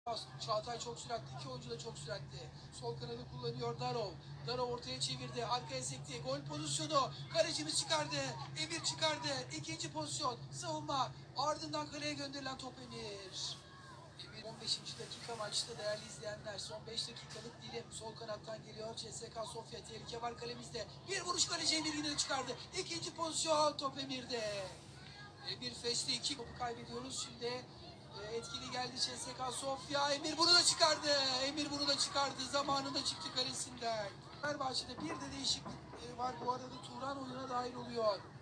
Çağatay çok süratli. İki oyuncu da çok süratli. Sol kanadı kullanıyor Darov. Darov ortaya çevirdi. Arkaya sekti. Gol pozisyonu. Kalecimiz çıkardı. Emir çıkardı. İkinci pozisyon. Savunma. Ardından kaleye gönderilen top Emir. Emir 15. dakika maçta değerli izleyenler. Son 5 dakikalık dilim. Sol kanattan geliyor. CSKA Sofya. Tehlike var kalemizde. Bir vuruş kaleci Emir yine çıkardı. İkinci pozisyon. Top Emir'de. Emir Feşli 2 topu kaybediyoruz. Şimdi etkili geldi CSKA Sofya. Emir bunu da çıkardı. Emir bunu da çıkardı. Zamanında çıktı kalesinden. Fenerbahçe'de bir de değişiklik var. Bu arada Turan oyuna dahil oluyor.